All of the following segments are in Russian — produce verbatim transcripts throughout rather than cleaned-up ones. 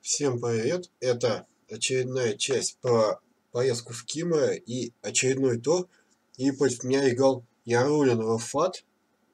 Всем привет! Это очередная часть про поездку в Кимро и очередной тур. И против меня играл Ярулин Руфат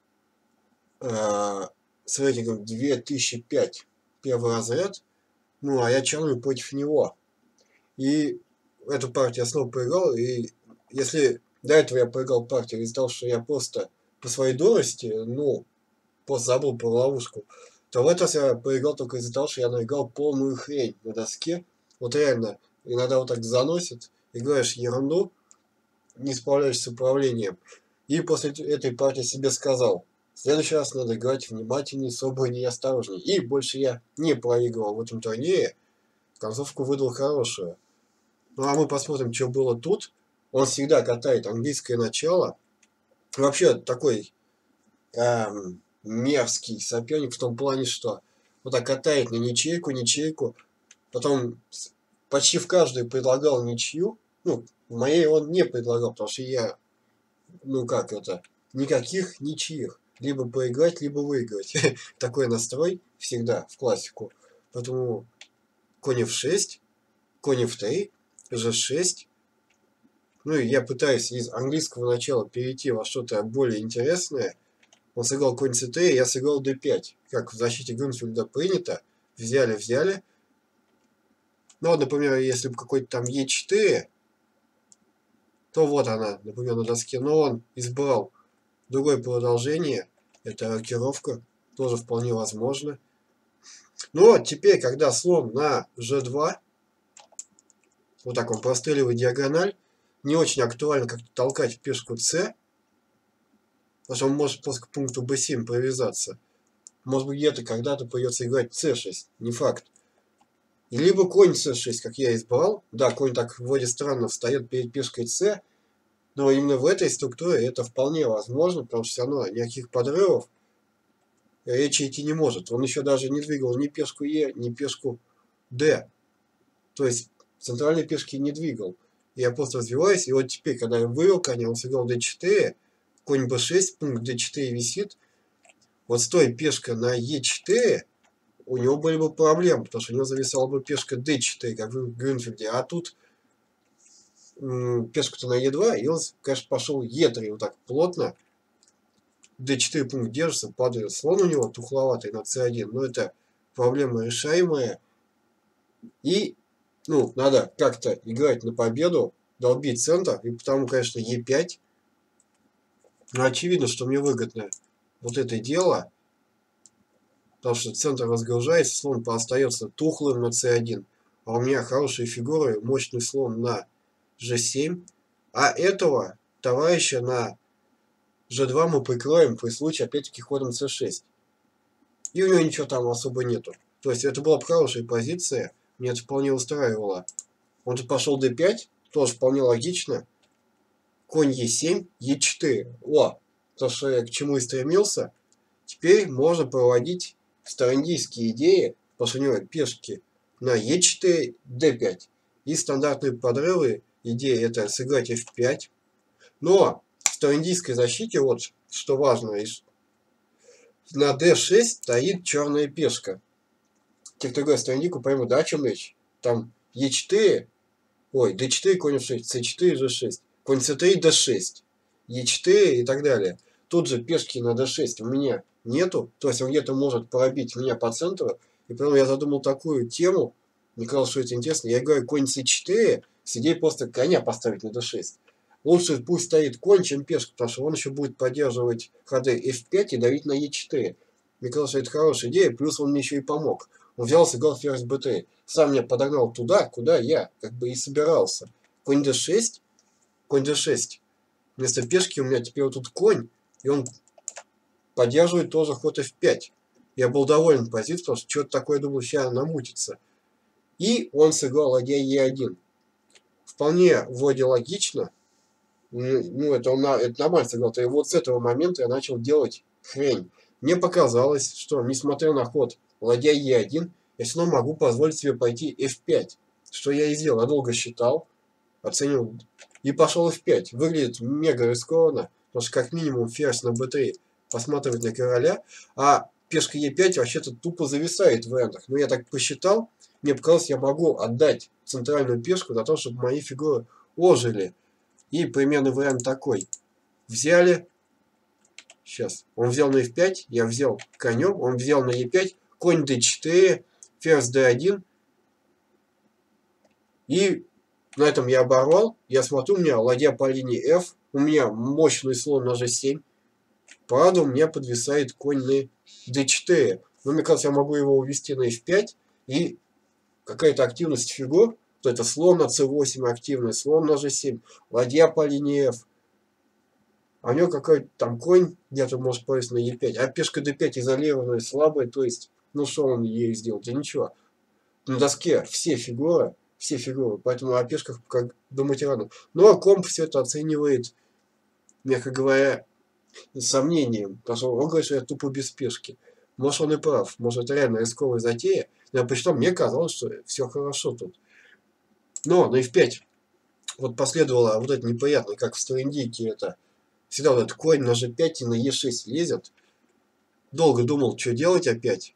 э, с рейтингом две тысячи пять, первый разряд. Ну, а я чарную против него. И эту партию я снова проиграл. И если до этого я проиграл партию из-за того, что я просто по своей дурости, ну, просто забыл про ловушку, то в этот раз я проиграл только из-за того, что я наиграл полную хрень на доске. Вот реально, иногда вот так заносит, играешь ерунду, не справляешься с управлением. И после этой партии себе сказал, в следующий раз надо играть внимательнее, собраннее и осторожнее. И больше я не проигрывал в этом турнире, концовку выдал хорошую. Ну а мы посмотрим, что было тут. Он всегда катает английское начало. Вообще такой эм, мерзкий соперник в том плане, что вот так катает на ничейку, ничейку, потом почти в каждой предлагал ничью. Ну, в моей он не предлагал, потому что я, ну как это, никаких ничьих. Либо проиграть, либо выиграть. Такой настрой всегда в классику. Поэтому конь эф шесть, конь эф три, же шесть. Ну и я пытаюсь из английского начала перейти во что-то более интересное. Он сыграл конь цэ три, я сыграл дэ пять. Как в защите Грюнфельда принято. Взяли, взяли. Ну вот, например, если бы какой-то там е четыре, то вот она, например, на доске. Но он избрал другое продолжение. Это рокировка. Тоже вполне возможно. Ну вот, теперь, когда слон на же два, вот так он простреливает диагональ, не очень актуально как-то толкать пешку С, потому что он может просто к пункту бэ семь привязаться. Может быть, где-то когда-то придется играть цэ шесть, не факт. И либо конь цэ шесть, как я избрал. Да, конь так вроде странно встает перед пешкой С, но именно в этой структуре это вполне возможно, потому что все равно никаких подрывов речи идти не может. Он еще даже не двигал ни пешку Е, ни пешку Д. То есть центральные пешки не двигал. Я просто развиваюсь, и вот теперь, когда я вывел коня, он сыграл дэ четыре, конь бэ шесть, пункт дэ четыре висит. Вот стоя пешка на е четыре, у него были бы проблемы, потому что у него зависала бы пешка дэ четыре, как в Грюнфельде. А тут пешку-то на е два, и он, конечно, пошел е три вот так плотно. дэ четыре пункт держится, падает слон у него тухловатый на цэ один. Но это проблема решаемая. И, ну, надо как-то играть на победу, долбить центр. И потому, конечно, е пять. Но очевидно, что мне выгодно вот это дело. Потому что центр разгружается, слон остается тухлым на цэ один. А у меня хорошие фигуры, мощный слон на же семь. А этого товарища на же два мы прикроем при случае, опять-таки, ходом цэ шесть. И у него ничего там особо нету. То есть это была бы хорошая позиция. Меня это вполне устраивало. Он тут пошел дэ пять, тоже вполне логично. Конь е семь, е четыре. О, то, что я к чему и стремился. Теперь можно проводить староиндийские идеи, потому что у него пешки на е четыре, дэ пять. И стандартные подрывы, идеи это сыграть эф пять. Но в староиндийской защите, вот что важно, на дэ шесть стоит черная пешка. Те, кто играет староиндийку, поймут, да, о чем речь. Там е четыре, ой, дэ четыре, конь эф шесть, цэ четыре, же шесть, конь цэ три, дэ шесть, е четыре и так далее. Тут же пешки на дэ шесть у меня нету, то есть он где-то может пробить меня по центру. И поэтому я задумал такую тему, мне казалось, что это интересно. Я играю конь цэ четыре с идеей просто коня поставить на дэ шесть. Лучше пусть стоит конь, чем пешка, потому что он еще будет поддерживать ходы эф пять и давить на е четыре. Мне казалось, что это хорошая идея, плюс он мне еще и помог. Он взял, сыграл ферзь бэ три. Сам меня подогнал туда, куда я как бы и собирался. Конь дэ шесть, конь дэ шесть. Вместо пешки у меня теперь вот тут конь, и он поддерживает тоже ход эф пять. Я был доволен позицией, потому что что-то такое, думал, сейчас намутится. И он сыграл ладья е один. Вполне вроде логично. Ну, это он это нормально сыграл. И вот с этого момента я начал делать хрень. Мне показалось, что несмотря на ход ладья е один, я все равно могу позволить себе пойти эф пять. Что я и сделал. Я долго считал, оценил и пошел эф пять. Выглядит мега рискованно, потому что как минимум ферзь на бэ три посматривает на короля, а пешка е пять вообще-то тупо зависает в эндах. Ну, я так посчитал, мне показалось, я могу отдать центральную пешку для того, чтобы мои фигуры ожили. И примерный вариант такой. Взяли. Сейчас. Он взял на эф пять, я взял конем, он взял на е пять, конь дэ четыре, ферзь дэ один. И на этом я оборвал. Я смотрю, у меня ладья по линии эф, у меня мощный слон на же семь. Правда, у меня подвисает конь на дэ четыре. Но мне кажется, я могу его увести на эф пять. И какая-то активность фигур. То это слон на цэ восемь активный, слон на же семь, ладья по линии эф. А у него какой-то там конь где-то может повесить на е пять. А пешка дэ пять изолированная, слабая. То есть, ну что он ей сделать? Да ничего. На доске все фигуры. Все фигуры. Поэтому о пешках как думать рано. Но комп все это оценивает, мягко говоря, с сомнением. Потому что он говорит, что я тупо без пешки. Может, он и прав. Может, это реально рисковая затея. Но причем мне казалось, что все хорошо тут. Но на эф пять вот последовало вот это неприятное, как в Стрендике это. Всегда вот этот конь на же пять и на е шесть лезет. Долго думал, что делать опять.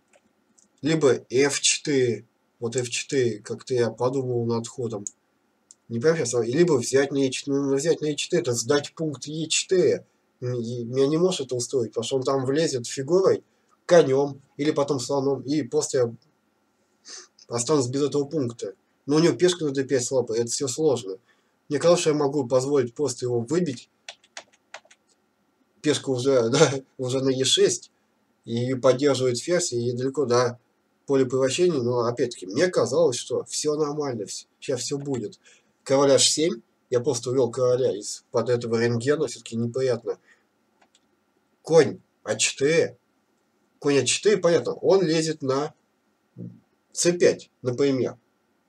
Либо эф четыре. Вот эф четыре, как-то я подумал над ходом. Не прям сейчас, либо взять на е четыре. Ну, взять на е четыре, это сдать пункт е четыре. И меня не может это устроить, потому что он там влезет фигурой, конем, или потом слоном, и после останусь без этого пункта. Но у него пешка на дэ пять слабая, это все сложно. Мне кажется, что я могу позволить просто его выбить. Пешка уже, да, уже на е шесть, и поддерживает ферзь, и далеко до поля превращения, но опять-таки, мне казалось, что все нормально, сейчас все будет. Король аш семь, я просто увел короля из-под этого рентгена, все-таки неприятно. Конь а четыре, конь а четыре, понятно, он лезет на цэ пять, например.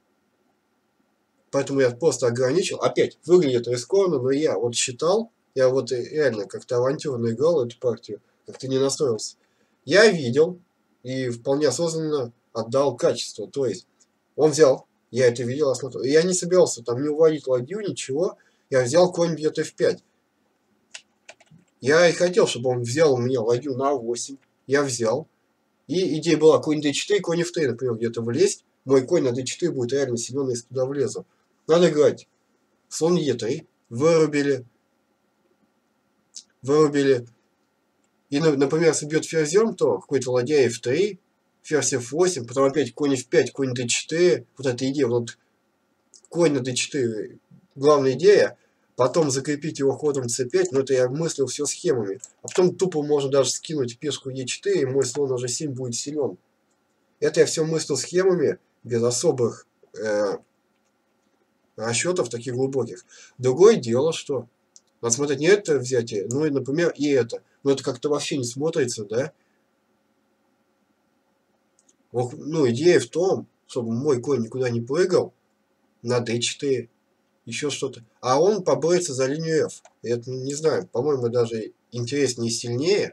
Поэтому я просто ограничил. Опять, выглядит рискованно, но я вот считал, я вот реально как-то авантюрно играл эту партию, как-то не настроился. Я видел и вполне осознанно отдал качество. То есть он взял, я это видел, осмотрел. И я не собирался там не уводить ладью, ничего. Я взял конь бьет эф пять. Я и хотел, чтобы он взял у меня ладью на восемь. Я взял. И идея была конь дэ четыре, конь эф три, например, где-то влезть. Мой конь на дэ четыре будет реально силен, если туда влезу. Надо играть. Слон е три. Вырубили. Вырубили. И, например, если бьет ферзем, то какой-то ладья эф три, ферзь эф восемь, потом опять конь эф пять, конь дэ четыре. Вот эта идея, вот конь на дэ четыре, главная идея. Потом закрепить его ходом цэ пять, но это я мыслил все схемами. А потом тупо можно даже скинуть пешку е четыре, и мой слон на же семь будет силен. Это я все мыслил схемами, без особых э, расчетов таких глубоких. Другое дело, что надо смотреть не это взятие, ну и, например, и это. Но это как-то вообще не смотрится, да? Ну, идея в том, чтобы мой конь никуда не прыгал на дэ четыре, еще что-то. А он поборется за линию эф. Это, не знаю, по-моему, даже интереснее и сильнее.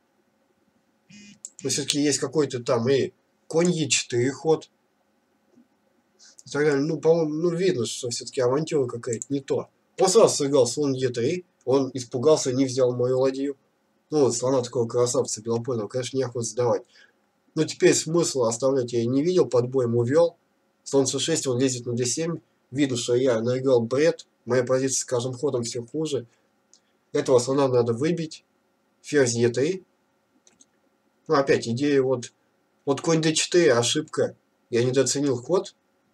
Но все-таки есть какой-то там и конь е четыре ход. И так далее. Ну, по-моему, ну, видно, что все-таки авантюра какая-то не то. Он сразу сыграл слон е три. Он испугался, не взял мою ладью. Ну, слона такого красавца белопольного, конечно, неохота сдавать. Но теперь смысла оставлять я не видел, под боем увел. Слон цэ шесть, он лезет на дэ семь. Видно, что я наиграл бред. Моя позиция с каждым ходом все хуже. Этого слона надо выбить. Ферзь е три. Ну, опять идея вот... Вот конь дэ четыре, ошибка. Я недооценил ход.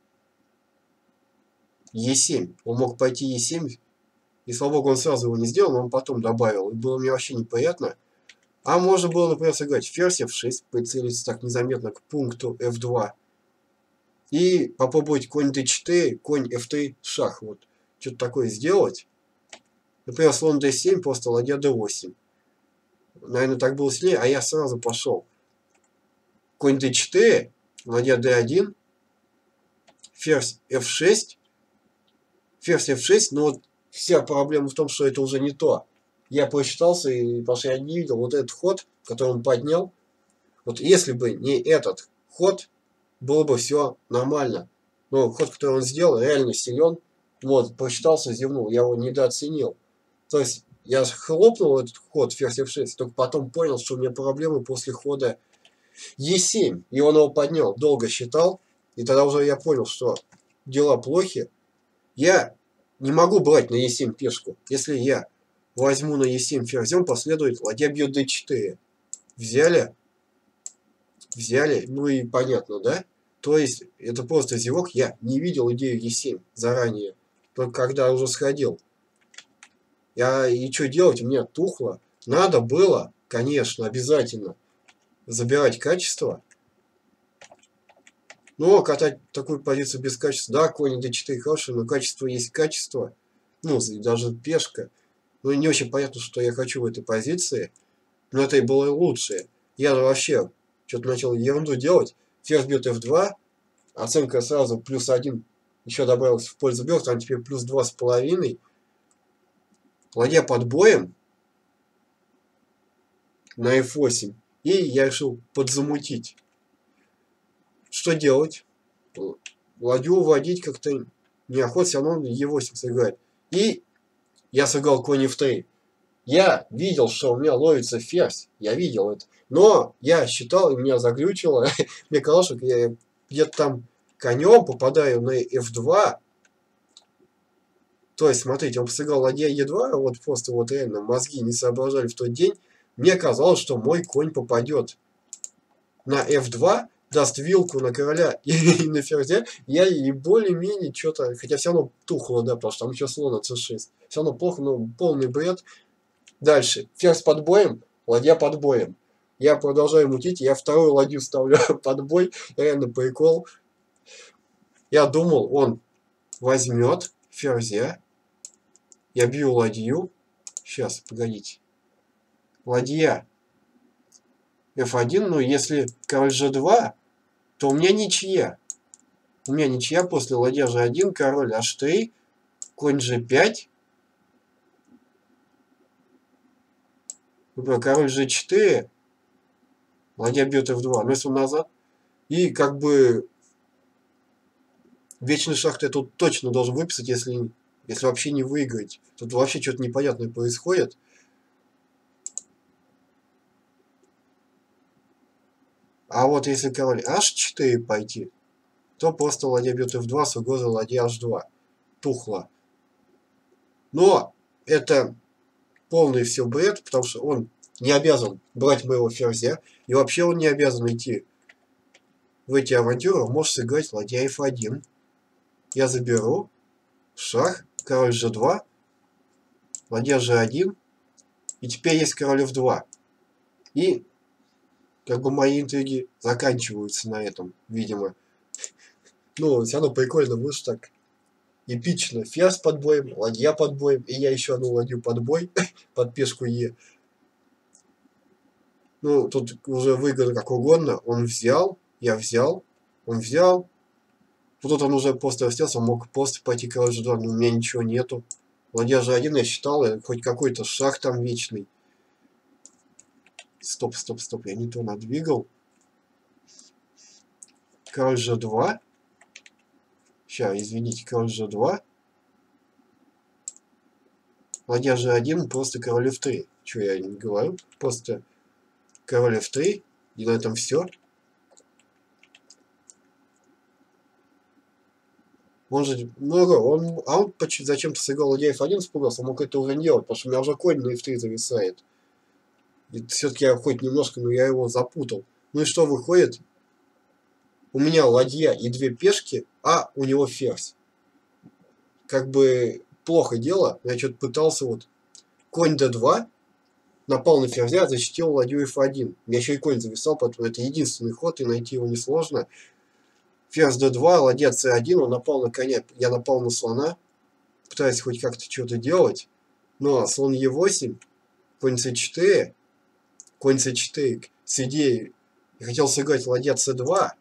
е семь. Он мог пойти е семь. И, слава богу, он сразу его не сделал, но он потом добавил. И было мне вообще неприятно. А можно было, например, сыграть ферзь эф шесть, прицелиться так незаметно к пункту эф два. И попробовать конь дэ четыре, конь эф три, шах. Вот. Что-то такое сделать. Например, слон дэ семь, просто ладья дэ восемь. Наверное, так было сильнее, а я сразу пошел. Конь дэ четыре, ладья дэ один, ферзь эф шесть, ферзь эф шесть, но вот вся проблема в том, что это уже не то. Я просчитался, и, потому что я не видел вот этот ход, который он поднял. Вот если бы не этот ход, было бы все нормально. Но ход, который он сделал, реально силен. Вот, просчитался, зевнул, я его недооценил. То есть я хлопнул этот ход ферзь эф шесть, только потом понял, что у меня проблемы после хода е семь. И он его поднял, долго считал. И тогда уже я понял, что дела плохи. Я не могу брать на е семь пешку. Если я возьму на е семь ферзем, последует ладья бьет дэ четыре. Взяли? Взяли? Ну и понятно, да? То есть, это просто зевок. Я не видел идею е семь заранее. Только когда уже сходил. Я и что делать? У меня тухло. Надо было, конечно, обязательно забирать качество. Но катать такую позицию без качества. Да, конь дэ четыре хороший, но качество есть качество. Ну, даже пешка. Ну, не очень понятно, что я хочу в этой позиции. Но это и было лучшее. Я же вообще что-то начал ерунду делать. Ферзь бьет эф два. Оценка сразу плюс один. Еще добавилась в пользу белых. Там теперь плюс два с половиной. Ладья под боем. На эф восемь. И я решил подзамутить. Что делать? Ладью уводить как-то неохота, все равно е восемь сыграть. И я сыграл конь эф три. Я видел, что у меня ловится ферзь. Я видел это. Но я считал, и меня заглючило. Мне казалось, что я где-то там конем попадаю на эф два. То есть, смотрите, он сыграл ладья е два. Вот просто вот реально мозги не соображали в тот день. Мне казалось, что мой конь попадет на эф два. Даст вилку на короля и на ферзя, я и более-менее что-то, хотя все равно тухло, да, потому что там еще слон на цэ шесть. Все равно плохо, но полный бред. Дальше. Ферзь под боем, ладья под боем. Я продолжаю мутить, я вторую ладью ставлю под бой. Реально прикол. Я думал, он возьмет ферзя. Я бью ладью. Сейчас, погодите. Ладья эф один, но если король же два, то у меня ничья. У меня ничья после ладья же один, король аш три, конь же пять, король же четыре, ладья бьет эф два, но если он назад. И как бы вечный шах я тут точно должен выписать, если, если вообще не выиграть. Тут вообще что-то непонятное происходит. А вот если король аш четыре пойти, то просто ладья бьет эф два с угрозой ладья аш два. Тухло. Но это полный все бред, потому что он не обязан брать моего ферзя. И вообще он не обязан идти в эти авантюры. Он может сыграть ладья эф один. Я заберу. Шах. Король же два. Ладья же один. И теперь есть король эф два. И как бы мои интриги заканчиваются на этом, видимо. Ну, все равно прикольно вышло так. Эпично. Ферзь под боем, ладья под боем. И я еще одну ладью под бой. Под пешку Е. Ну, тут уже выиграно как угодно. Он взял. Я взял. Он взял. Вот тут он уже просто растелся. Он мог просто пойти король же два. Но у меня ничего нету. Ладья же один я считал. Хоть какой-то шаг там вечный. Стоп, стоп, стоп. Я не то надвигал. Король же два. Сейчас, извините, король же два. Ладья же один, просто король эф три. Что я не говорю? Просто король эф три. И на этом все. Он же много, он, а он зачем-то сыграл ладья эф один, испугался, он мог это уже не делать, потому что у меня уже конь на эф три зависает. И все-таки я хоть немножко, но я его запутал. Ну и что выходит? У меня ладья и две пешки, а у него ферзь. Как бы плохо дело. Я что-то пытался вот. Конь дэ два. Напал на ферзя, защитил ладью эф один. У меня еще и конь зависал, поэтому это единственный ход, и найти его несложно. Ферзь дэ два, ладья цэ один, он напал на коня. Я напал на слона. Пытаюсь хоть как-то что-то делать. Но слон е восемь, конь цэ четыре. Конь цэ четыре с идеей. Я хотел сыграть ладья цэ два.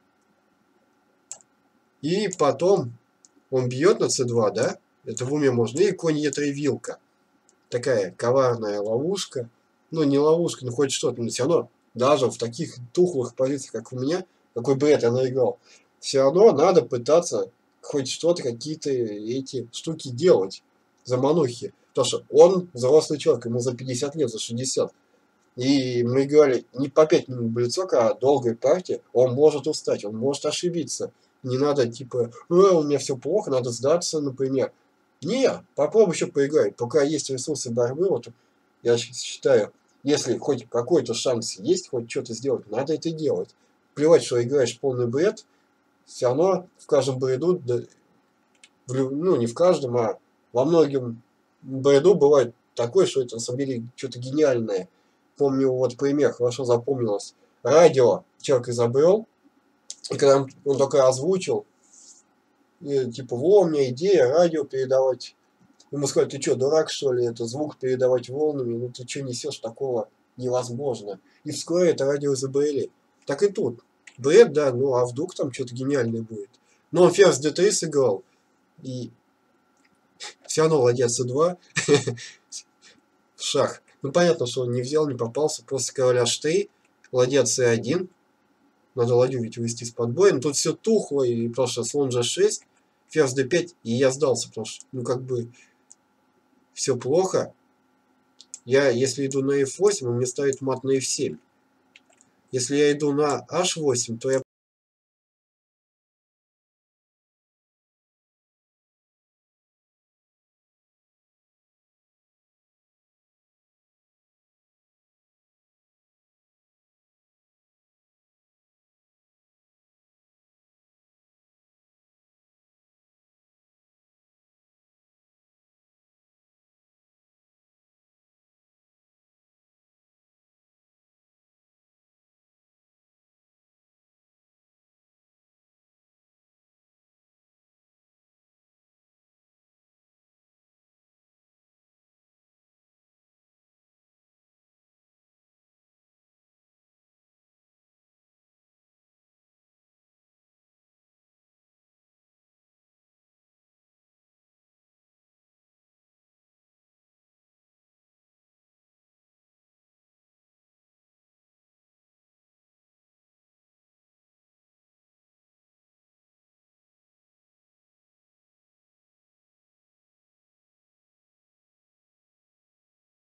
И потом он бьет на цэ два, да? Это в уме можно. И конь е три вилка. Такая коварная ловушка. Ну, не ловушка, но хоть что-то. Но все равно, даже в таких тухлых позициях, как у меня, какой бред я наиграл, все равно надо пытаться хоть что-то, какие-то эти штуки делать. Заманухи. Потому что он взрослый человек, ему за пятьдесят лет, за шестьдесят. И мы играли не по пять минут блицок, а долгой партии. Он может устать, он может ошибиться. Не надо типа, э, у меня все плохо, надо сдаться, например. Не, попробуй еще поиграть. Пока есть ресурсы борьбы, вот я считаю, если хоть какой-то шанс есть, хоть что-то сделать, надо это делать. Плевать, что играешь в полный бред, все равно в каждом бреду, да, в, ну не в каждом, а во многим бреду бывает такое, что это на самом деле что-то гениальное. Помню, вот пример хорошо запомнилось. Радио человек изобрел, и когда он, он только озвучил, и, типа, во, у меня идея радио передавать. Ему сказали, ты что, дурак, что ли, это звук передавать волнами, ну ты что несешь, такого невозможно. И вскоре это радио изобрели. Так и тут. Бред, да, ну а вдруг там что-то гениальное будет. Но он ферзь дэ три сыграл, и все равно ладья цэ два в шах. Ну понятно, что он не взял, не попался, просто король аш три, ладья цэ один. Надо ладью ведь вывести из-под боя. Но тут все тухло, и потому что слон же шесть, ферзь дэ пять, и я сдался, потому что, ну как бы, все плохо. Я, если иду на эф восемь, он мне ставит мат на эф семь. Если я иду на аш восемь, то я